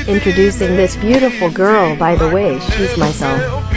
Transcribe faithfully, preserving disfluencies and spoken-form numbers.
Introducing this beautiful girl, by the way, she's myself.